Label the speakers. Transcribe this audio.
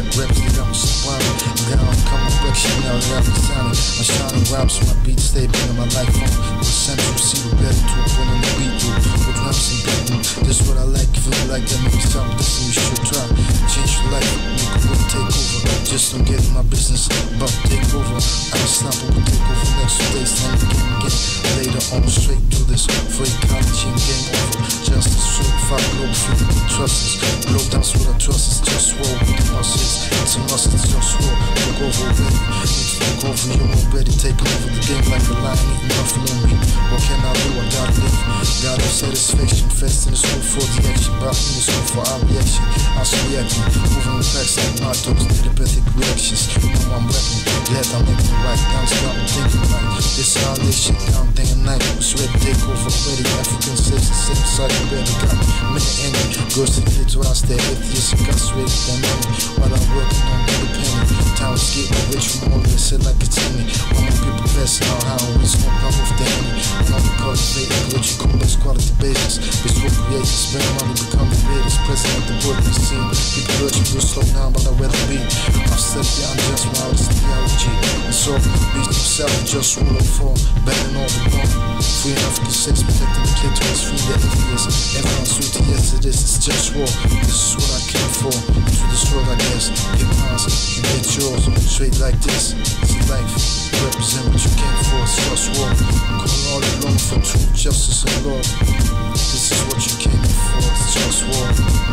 Speaker 1: reps that I'm supplying. Down, come on, correction now that I've been signing. My shining rhymes from my beat, stay bringing my life on. With central, see the better to put on the beat through. With drums and beating, this is what I like. Feel like that makes sound, this you should try. Change your life, make a will take over. Just don't get in my business, but take over. I'm a snapper, will take over next day, stand again. Later on, straight through this for ecology and game over. Justice, certified, global freedom, trust us. Globetown's what I trust is JustWar. With the muscles, it's a must, it's JustWar. Look over already, need to look over you already. Take over the game like a lion eating buffalo meat. What can I do? I gotta live. God of satisfaction, fast in the school for the action. About in the school for our reaction. I was reacting, moving with facts like mottos, telepathic reactions. You know I'm rapping, glad I'm making it right. Now stop and thinking right. This is how they shit down day and night. Was ready to take over already. African slaves, the same side you better got many enemy. Girls to get to us, they're atheists, incarcerated, they're money. While I'm working on independent. Town is getting rich from all this, said like it's in me. All my people passing out how we smoke up with the enemy. I'm the cultivating, what you call those quality basis. Bespoke creators, spend money, become the greatest. President, the board, the scene. People urge me to slow down, but I'd rather be. I've said beyond just wild, it's theology. It's all beast himself, just rule of fall. Banning all the wrong. Free enough to sex, protecting the clitoris, free the atheists. Everyone's sweet, yes it is, it's JustWar. This is what I came for. To this world, I guess. Get mine, you get yours. Straight like this, it's life. Represent what you came for, it's JustWar. Calling all along for truth, justice, and love. This is what you came for, it's JustWar.